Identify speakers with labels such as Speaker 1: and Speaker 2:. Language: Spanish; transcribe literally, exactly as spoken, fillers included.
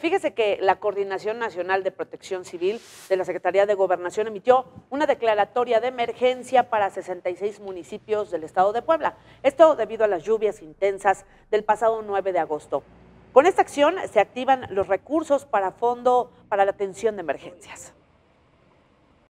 Speaker 1: Fíjese que la Coordinación Nacional de Protección Civil de la Secretaría de Gobernación emitió una declaratoria de emergencia para sesenta y seis municipios del estado de Puebla. Esto debido a las lluvias intensas del pasado nueve de agosto. Con esta acción se activan los recursos para fondo para la atención de emergencias.